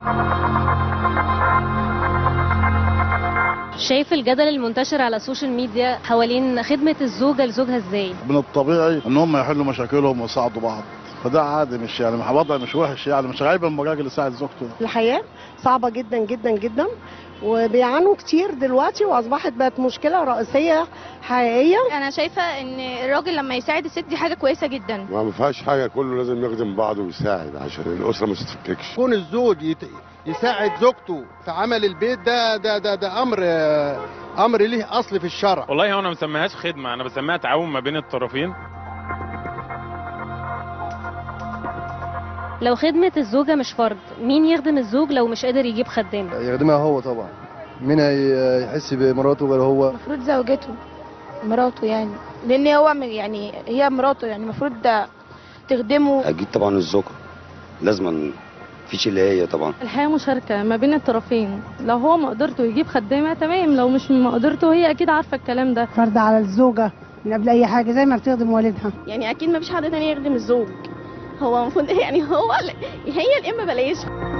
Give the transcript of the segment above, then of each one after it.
شايف الجدل المنتشر على السوشيال ميديا حوالين خدمة الزوجة لزوجها ازاي؟ من الطبيعي ان هم يحلوا مشاكلهم ويساعدوا بعض، فده عادي، مش يعني وضع مش وحش، يعني مش عيب اما الراجل يساعد زوجته. الحياة صعبة جدا جدا جدا، وبيعانوا كتير دلوقتي، واصبحت بقت مشكلة رئيسية حقيقية. انا شايفة ان الراجل لما يساعد الست دي حاجة كويسة جدا. ما فيهاش حاجة، كله لازم يخدم بعضه ويساعد عشان الأسرة ما تتفككش. كون الزوج يساعد زوجته في عمل البيت ده امر ليه اصل في الشرع. والله انا ما بسميهاش خدمه، انا بسميها تعاون ما بين الطرفين. لو خدمة الزوجة مش فرض، مين يخدم الزوج لو مش قادر يجيب خدام؟ يخدمها هو طبعا. مين هيحس بمراته غير هو؟ المفروض زوجته، مراته يعني، لان هو يعني هي مراته، يعني المفروض تخدمه. اكيد طبعا الزوجة لازما، مفيش اللي هي طبعا. الحياة مشاركة ما بين الطرفين، لو هو مقدرته يجيب خدامة تمام، لو مش مقدرته هي اكيد عارفة الكلام ده. فرض على الزوجة من قبل اي حاجة، زي ما بتخدم والدها. يعني اكيد ما فيش حد تاني يخدم الزوج، هو المفروض يعني هي الام بلاش.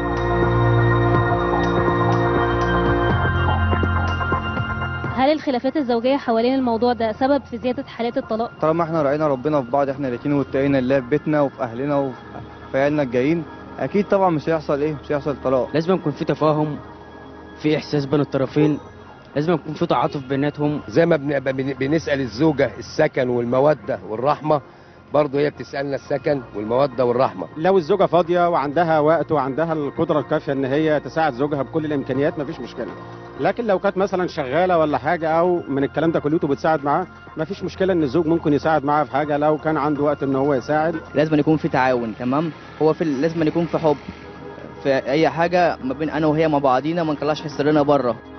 هل الخلافات الزوجية حوالين الموضوع ده سبب في زيادة حالات الطلاق؟ طالما احنا راعينا ربنا في بعض احنا الاتنين، واتقينا الله في بيتنا وفي اهلنا وفي عيالنا الجايين، اكيد طبعا مش هيحصل طلاق. لازم يكون في تفاهم، في احساس بين الطرفين، لازم يكون في تعاطف بيناتهم. زي ما بنسأل الزوجة السكن والمودة والرحمة، برضه هي بتسألنا السكن والمودة والرحمة. لو الزوجة فاضية وعندها وقت وعندها القدرة الكافية ان هي تساعد زوجها بكل الامكانيات مفيش مشكلة. لكن لو كانت مثلا شغالة ولا حاجة او من الكلام ده كله بتساعد معاه، مفيش مشكلة ان الزوج ممكن يساعد معاه في حاجة لو كان عنده وقت ان هو يساعد. لازم يكون في تعاون، تمام؟ هو لازم يكون في حب في اي حاجة ما بين انا وهي مع بعضينا، ما نطلعش سرنا بره.